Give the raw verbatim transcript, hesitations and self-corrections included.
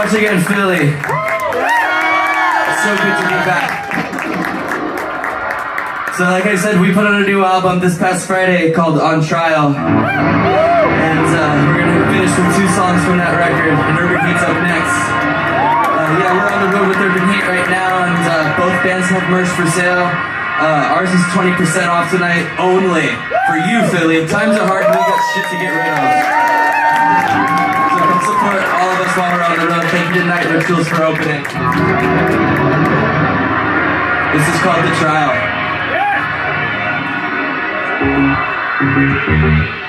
much again, Philly. It's so good to be back. So like I said, we put out a new album this past Friday called On Trial. And uh, we're going to finish with two songs from that record, and Urban Heat's up next. Uh, yeah, we're on the road with Urban Heat right now, and uh, both bands have merch for sale. Uh, ours is twenty percent off tonight only for you, Philly. Times are hard and we got shit to get rid of. So come support all of us while we're on the road. Thank you to Night Rituals for opening. This is called The Trial. Yeah.